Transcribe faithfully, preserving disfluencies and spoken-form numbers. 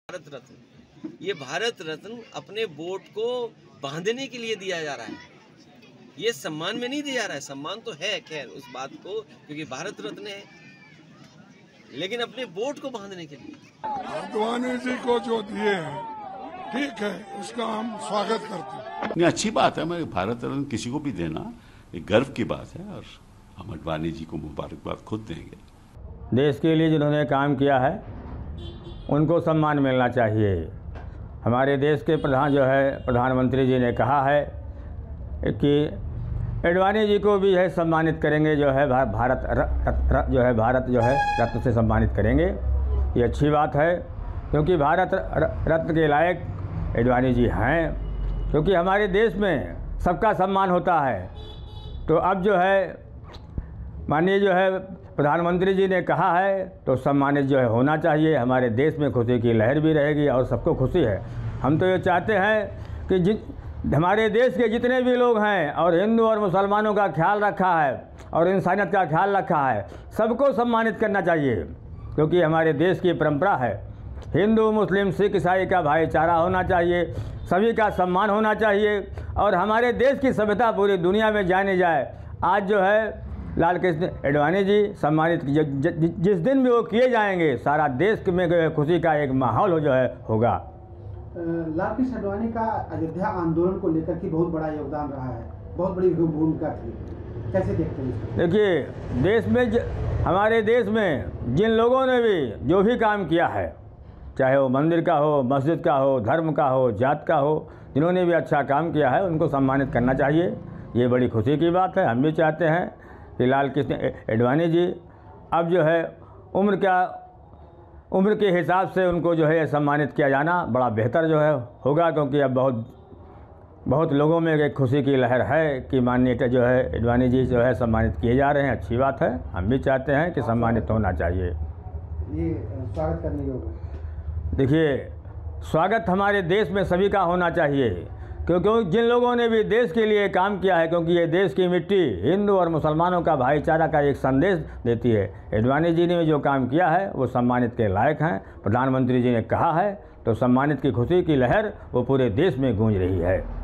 भारत रत्न, ये भारत रत्न अपने वोट को बांधने के लिए दिया जा रहा है। ये सम्मान में नहीं दिया जा रहा है। सम्मान तो है खैर उस बात को, क्योंकि भारत रत्न है, लेकिन अपने वोट को बांधने के लिए अडवाणी जी को जो दिए हैं, ठीक है, उसका हम स्वागत करते हैं। नहीं, अच्छी बात है। मैं भारत रत्न किसी को भी देना एक गर्व की बात है और हम अडवाणी जी को मुबारकबाद खुद देंगे। देश के लिए जिन्होंने काम किया है उनको सम्मान मिलना चाहिए। हमारे देश के प्रधान जो है प्रधानमंत्री जी ने कहा है कि अडवाणी जी को भी है सम्मानित करेंगे, जो है भारत र, जो है भारत जो है रत्न से सम्मानित करेंगे। ये अच्छी बात है, क्योंकि भारत रत्न के लायक अडवाणी जी हैं, क्योंकि हमारे देश में सबका सम्मान होता है। तो अब जो है माननीय जो है प्रधानमंत्री जी ने कहा है तो सम्मानित जो है होना चाहिए। हमारे देश में खुशी की लहर भी रहेगी और सबको खुशी है। हम तो ये चाहते हैं कि जिन हमारे देश के जितने भी लोग हैं और हिंदू और मुसलमानों का ख्याल रखा है और इंसानियत का ख्याल रखा है, सबको सम्मानित करना चाहिए, क्योंकि हमारे देश की परंपरा है। हिंदू मुस्लिम सिख ईसाई का भाईचारा होना चाहिए, सभी का सम्मान होना चाहिए और हमारे देश की सभ्यता पूरी दुनिया में जानी जाए। आज जो है लाल कृष्ण अडवाणी जी सम्मानित ज, ज, ज, जिस दिन भी वो किए जाएंगे, सारा देश में खुशी का एक माहौल जो है होगा। लाल कृष्ण अडवाणी का अयोध्या आंदोलन को लेकर के बहुत बड़ा योगदान रहा है, बहुत बड़ी भूमिका थी, कैसे देखते हैं? देखिए, देश में ज, हमारे देश में जिन लोगों ने भी जो भी काम किया है, चाहे वो मंदिर का हो, मस्जिद का हो, धर्म का हो, जात का हो, जिन्होंने भी अच्छा काम किया है उनको सम्मानित करना चाहिए। ये बड़ी खुशी की बात है। हम भी चाहते हैं कि लाल कृष्ण अडवाणी जी अब जो है उम्र का उम्र के हिसाब से उनको जो है सम्मानित किया जाना बड़ा बेहतर जो है होगा, क्योंकि अब बहुत बहुत लोगों में एक खुशी की लहर है कि माननीय जो है अडवाणी जी जो है सम्मानित किए जा रहे हैं। अच्छी बात है। हम भी चाहते हैं कि सम्मानित होना चाहिए। ये स्वागत करने योग्य। देखिए, स्वागत हमारे देश में सभी का होना चाहिए, क्योंकि जिन लोगों ने भी देश के लिए काम किया है, क्योंकि ये देश की मिट्टी हिंदू और मुसलमानों का भाईचारा का एक संदेश देती है। अडवाणी जी ने जो काम किया है वो सम्मानित के लायक हैं। प्रधानमंत्री जी ने कहा है तो सम्मानित की खुशी की लहर वो पूरे देश में गूंज रही है।